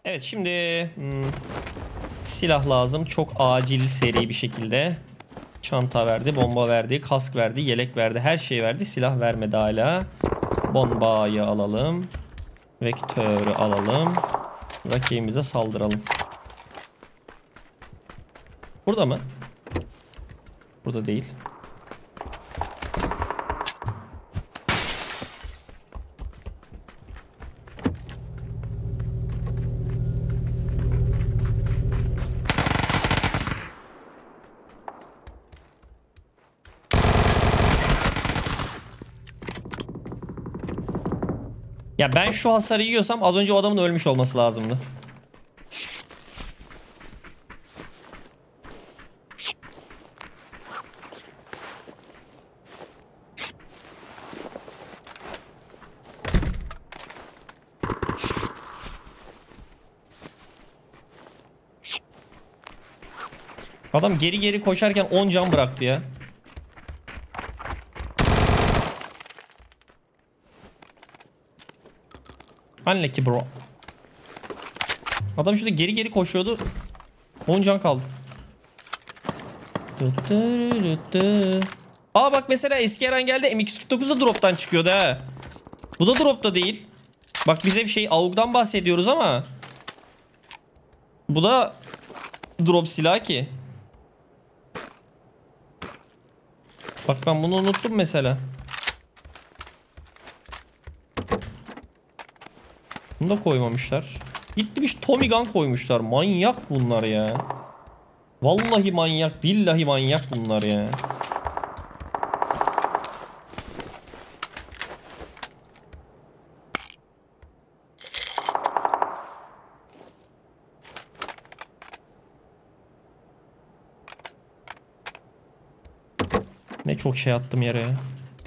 Evet şimdi silah lazım. Çok acil seri bir şekilde. Çanta verdi, bomba verdi, kask verdi, yelek verdi. Her şey verdi. Silah vermedi hala. Bombayı alalım. Vektörü alalım. Rakibimize saldıralım. Burada mı? Burada değil. Ya ben şu hasarı yiyorsam az önce o adamın ölmüş olması lazımdı. Adam geri geri koşarken 10 can bıraktı ya. Unlucky bro. Adam şurada geri geri koşuyordu. 10 can kaldı. Aa bak mesela eski Eren geldi M249 da drop'tan çıkıyordu ha. Bu da drop'ta değil. Bak bize bir şey AUG'dan bahsediyoruz ama bu da drop silah ki. Bak ben bunu unuttum mesela. Bunu da koymamışlar. Gitmiş Tommy Gun koymuşlar. Manyak bunlar ya. Vallahi manyak, billahi manyak bunlar ya. Ne çok şey attım yere ya.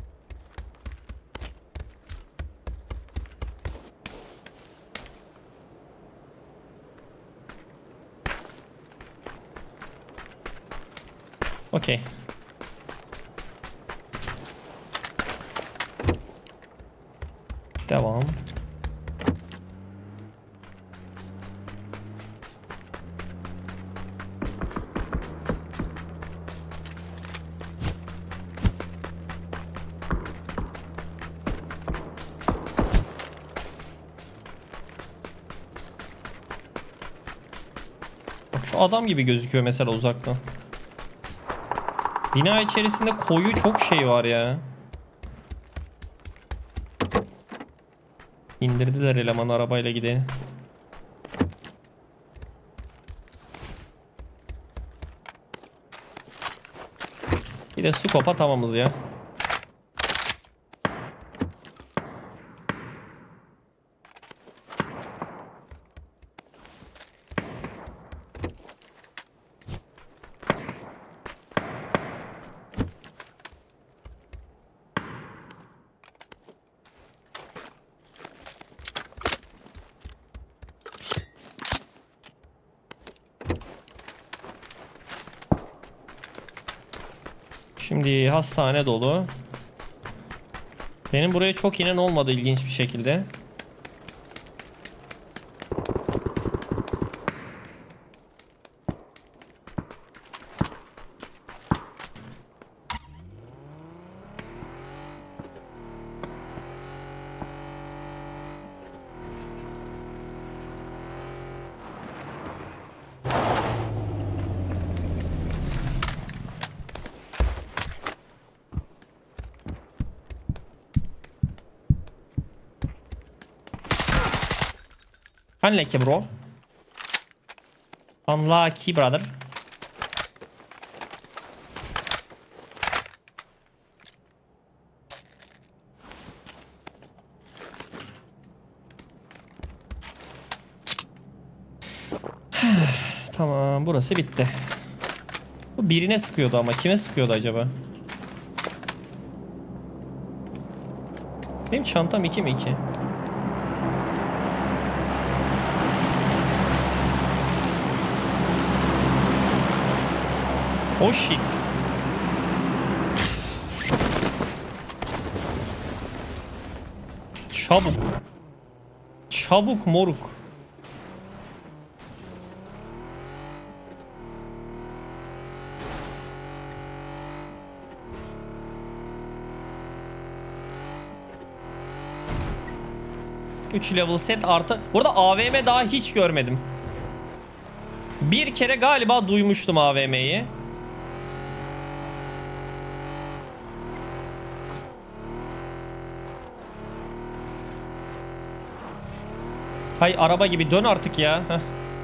Okey. Devam. Bak şu adam gibi gözüküyor mesela uzaktan. Bina içerisinde koyu çok şey var ya. İndirdiler elemanı arabayla gideni. Bir de scope'a tamamız ya. Şimdi hastane dolu. Benim buraya çok inen olmadı ilginç bir şekilde. Unlucky bro. Unlucky brother. Tamam burası bitti. Bu birine sıkıyordu ama kime sıkıyordu acaba? Benim çantam 2 mi 2? Oh shit. Çabuk. Çabuk moruk. 3 level set artı. Burada AVM daha hiç görmedim. Bir kere galiba duymuştum AVM'yi. Hay araba gibi dön artık ya. Heh.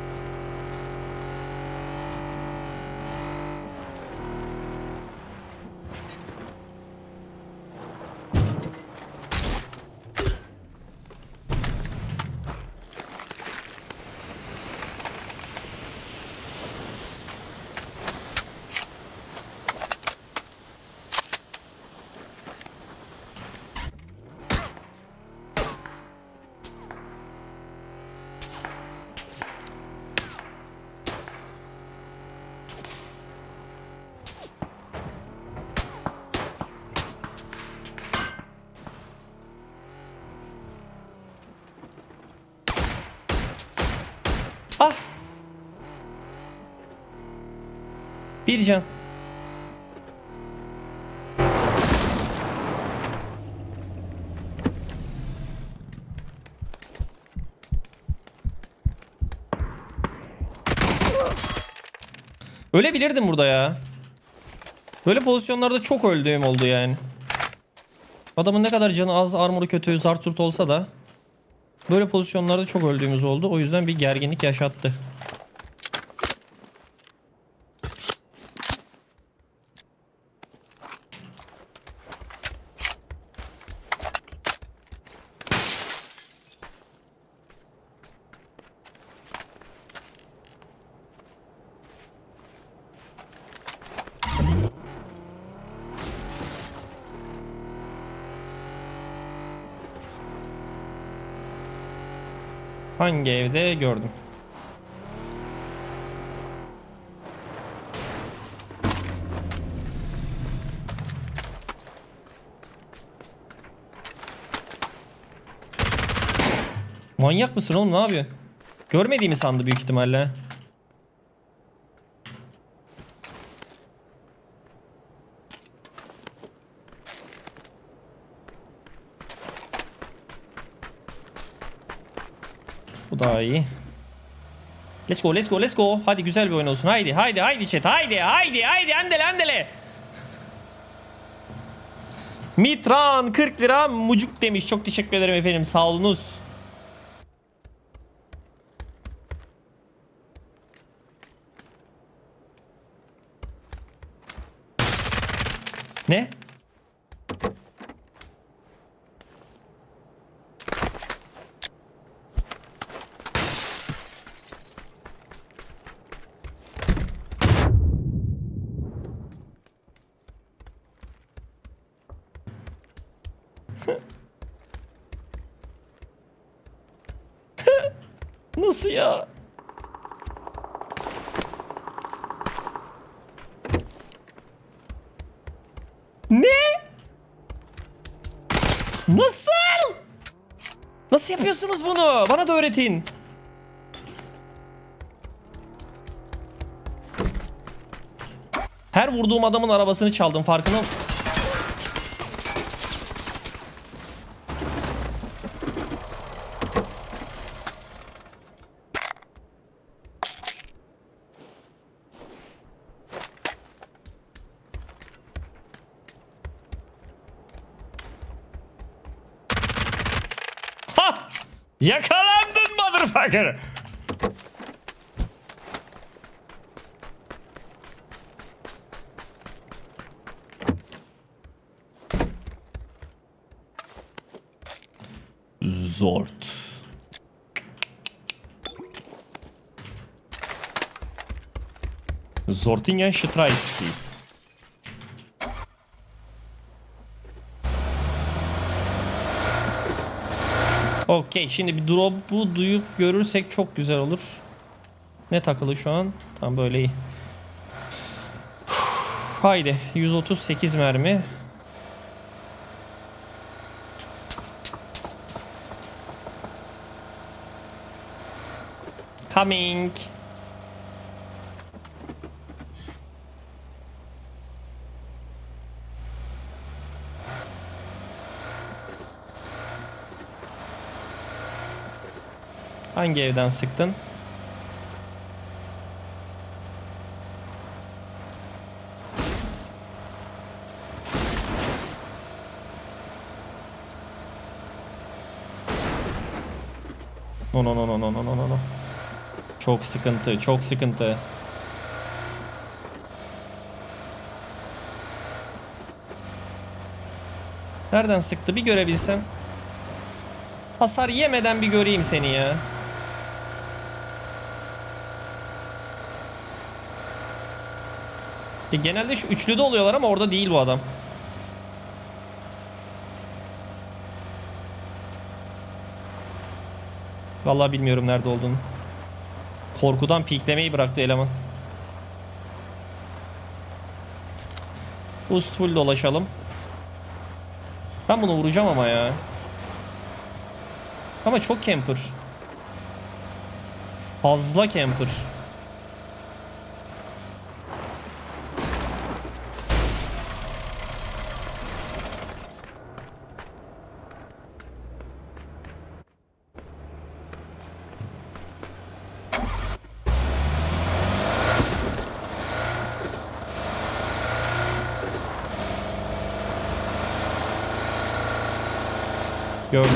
Ah. Bir can. Ölebilirdim burada ya. Böyle pozisyonlarda çok öldüğüm oldu yani. Adamın ne kadar canı az, armoru kötü, zart zurt olsa da böyle pozisyonlarda çok öldüğümüz oldu. O yüzden bir gerginlik yaşattı. Hangi evde gördüm? Manyak mısın oğlum, ne yapıyorsun? Görmediğimi sandı büyük ihtimalle. Bu daha iyi. Let's go, let's go, let's go. Hadi güzel bir oyun olsun. Haydi, haydi, haydi chat. Haydi, haydi, haydi. Andele, andele. Mitran 40 lira mucuk demiş. Çok teşekkür ederim efendim. Sağ olunuz. Ne? Nasıl ya? Ne? Nasıl? Nasıl yapıyorsunuz bunu? Bana da öğretin. Her vurduğum adamın arabasını çaldım, farkında mısın? Ha! Yakalandın motherfucker. Zort. Zortingen Streissi. Okey, şimdi bir drop'u duyup görürsek çok güzel olur. Ne takılı şu an? Tam böyle iyi. Haydi 138 mermi. Coming. Hangi evden sıktın? No no no no no no no no. Çok sıkıntı, çok sıkıntı. Nereden sıktı bir görebilsem. Hasar yemeden bir göreyim seni ya. Genelde şu üçlüde oluyorlar ama orada değil bu adam. Vallahi bilmiyorum nerede olduğunu. Korkudan piklemeyi bıraktı eleman. Boost full dolaşalım. Ben bunu vuracağım ama ya. Ama çok camper. Fazla camper. Gördüm.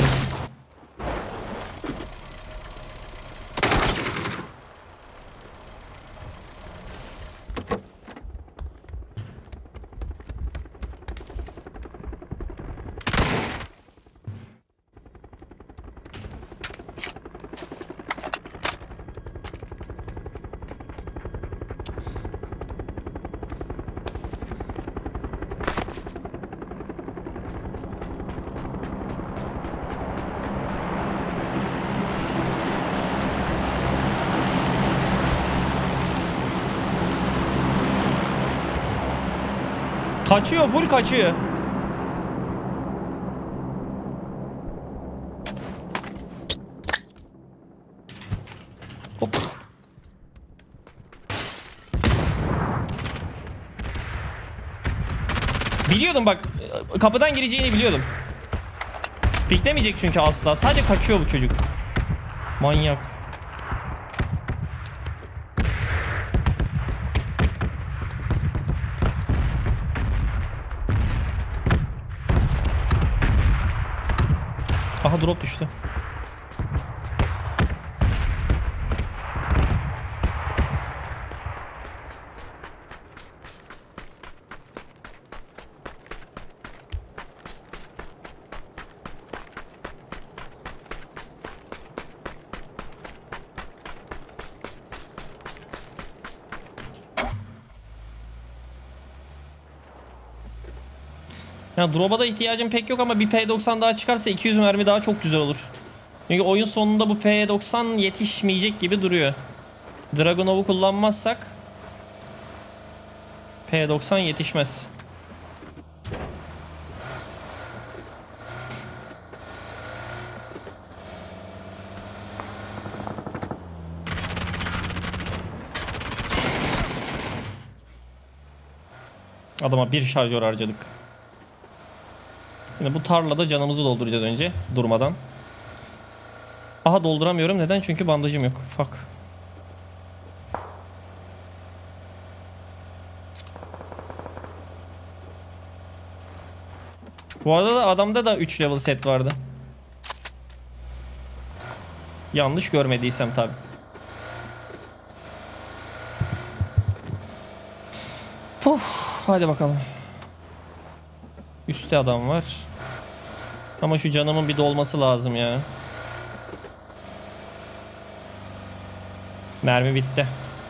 Kaçıyor, full kaçıyor. Hop. Biliyordum bak. Kapıdan gireceğini biliyordum. Piklemeyecek çünkü asla. Sadece kaçıyor bu çocuk. Manyak. Aha drop düştü. Ya drop'a da ihtiyacım pek yok ama bir P90 daha çıkarsa 200 mermi daha çok güzel olur. Çünkü oyun sonunda bu P90 yetişmeyecek gibi duruyor. Dragunov'u kullanmazsak P90 yetişmez. Adama bir şarjör harcadık. Şimdi bu tarlada canımızı dolduracağız önce durmadan. Aha dolduramıyorum. Neden? Çünkü bandajım yok. Fuck. Bu arada da adamda da 3 level set vardı. Yanlış görmediysem tabi. Hadi bakalım. Üstte adam var. Ama şu canımın bir dolması lazım ya. Mermi bitti.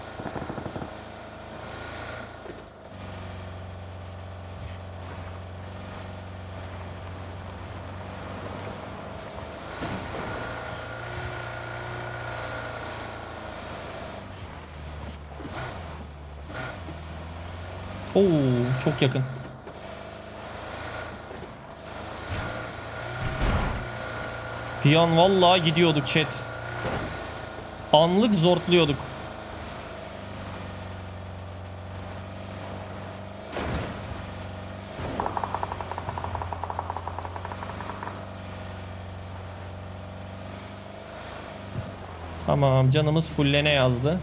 Oo, çok yakın. Bir an vallahi gidiyorduk chat. Anlık zortluyorduk. Tamam, canımız fullene yazdı.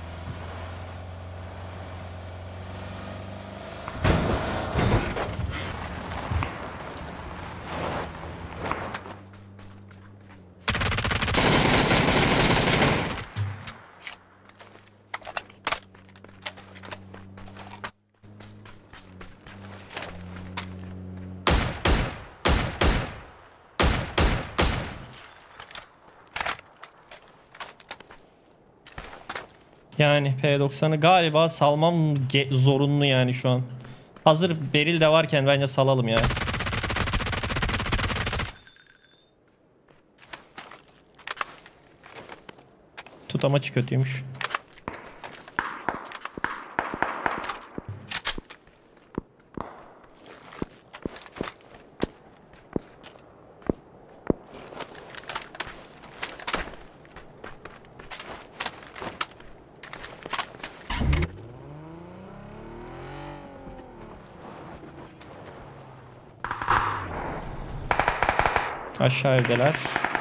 Yani P90'ı galiba salmam zorunlu yani şu an. Hazır beril de varken bence salalım ya. Tutamaçı kötüymüş. Aşağı evdeler.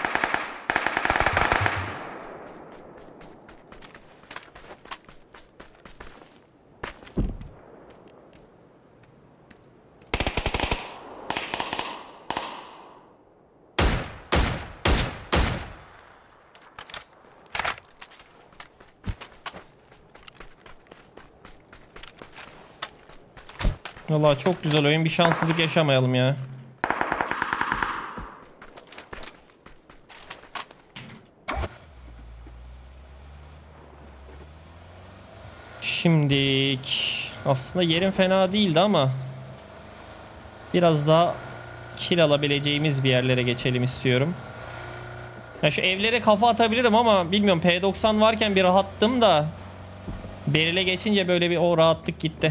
Vallahi çok güzel oyun. Bir şanssızlık yaşamayalım ya. Şimdilik aslında yerim fena değildi ama biraz daha kill alabileceğimiz bir yerlere geçelim istiyorum. Ya şu evlere kafa atabilirim ama bilmiyorum, P90 varken bir rahattım da Beril'e geçince böyle bir o rahatlık gitti.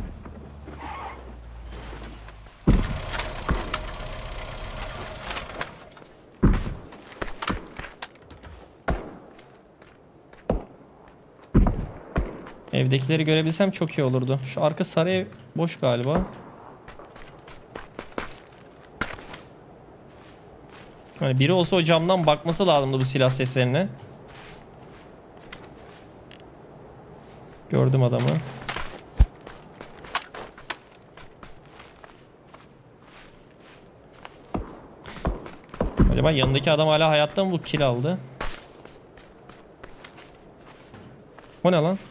Evdekileri görebilsem çok iyi olurdu. Şu arka sarı ev boş galiba. Hani biri olsa o camdan bakması lazımdı bu silah seslerine. Gördüm adamı. Acaba yanındaki adam hala hayatta mı, bu kill aldı? O ne lan?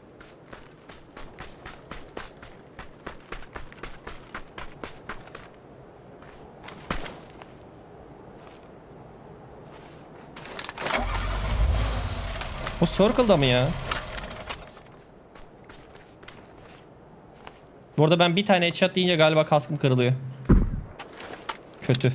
O Circle'da mı ya? Bu arada ben bir tane headshot deyince galiba kaskım kırılıyor. Kötü.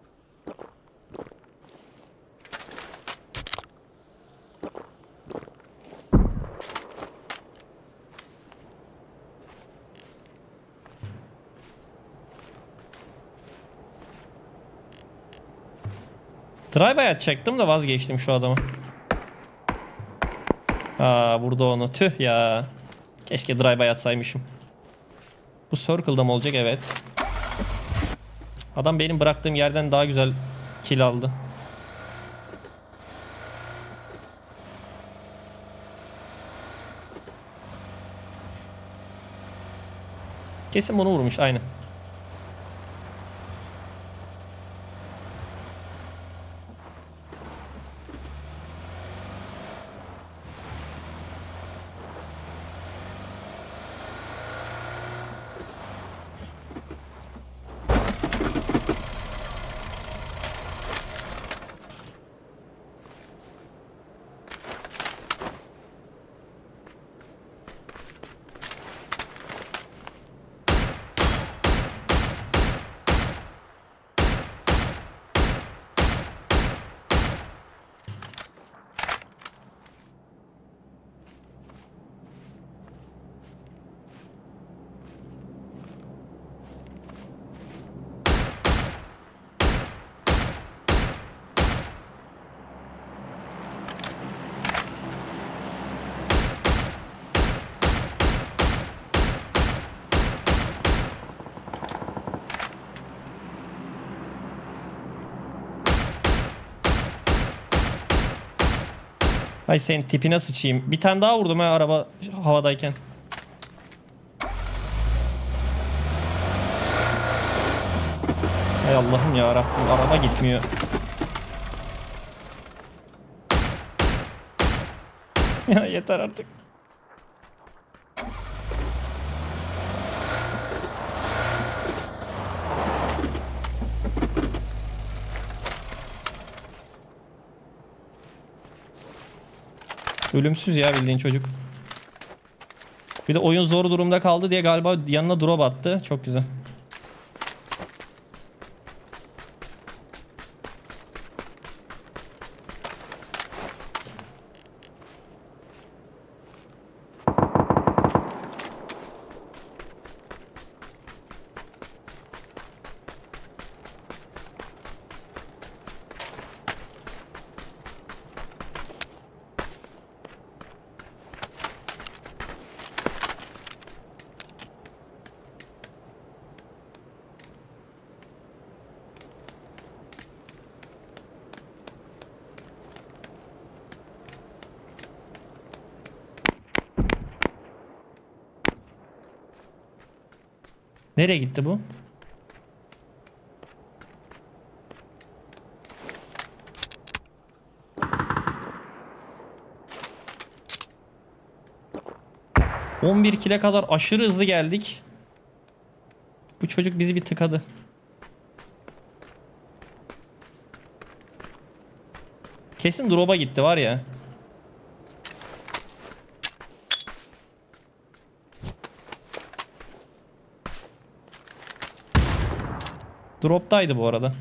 Drive atacaktım da vazgeçtim şu adamı. Aa, vurdu onu. Tüh ya. Keşke drive atsaymışım. Bu Circle'da mı olacak? Evet. Adam benim bıraktığım yerden daha güzel kill aldı. Kesin bunu vurmuş. Aynen. Ay senin tipine sıçayım. Bir tane daha vurdum ha araba havadayken. Hay Allah'ım ya Rabbim, araba gitmiyor. Ya yeter artık. Ölümsüz ya bildiğin çocuk. Bir de oyun zor durumda kaldı diye galiba yanına drop attı. Çok güzel. Nereye gitti bu? ...11 kile kadar aşırı hızlı geldik. Bu çocuk bizi bir tıkadı. Kesin drop'a gitti var ya. Drop'taydı bu arada.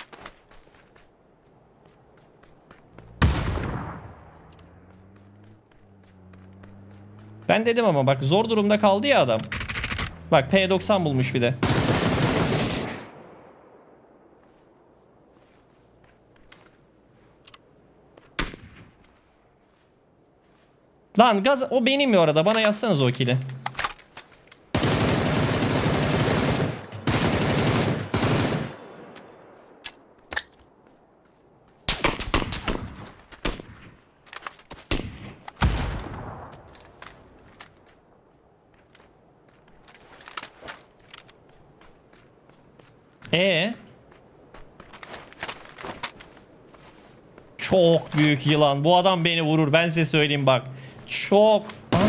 Ben dedim ama bak zor durumda kaldı ya adam. Bak P90 bulmuş bir de. Lan gaz o benim ya orada. Bana yazsanız o kili. Çok büyük yılan. Bu adam beni vurur. Ben size söyleyeyim bak. Çok. Ha?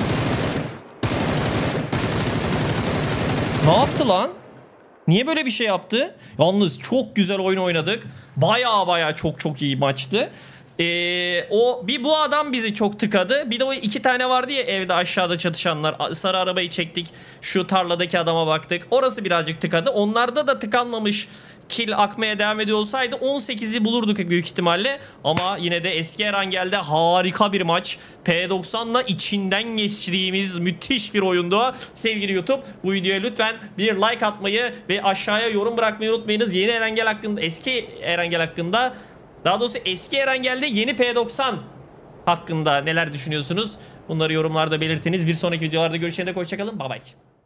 Ne yaptı lan? Niye böyle bir şey yaptı? Yalnız çok güzel oyun oynadık. Baya çok iyi maçtı. Bu adam bizi çok tıkadı. Bir de o iki tane vardı ya evde aşağıda çatışanlar. Sarı arabayı çektik. Şu tarladaki adama baktık. Orası birazcık tıkadı. Onlarda da tıkanmamış kill akmaya devam ediyor olsaydı 18'i bulurduk büyük ihtimalle. Ama yine de eski Erangel'de harika bir maç. P90'la içinden geçtiğimiz müthiş bir oyundu. Sevgili YouTube, bu videoya lütfen bir like atmayı ve aşağıya yorum bırakmayı unutmayınız. Yeni Erangel hakkında, eski Erangel hakkında, daha doğrusu eski Erangel'de yeni P90 hakkında neler düşünüyorsunuz? Bunları yorumlarda belirtiniz. Bir sonraki videolarda görüşene dek hoşçakalın. Bye bye.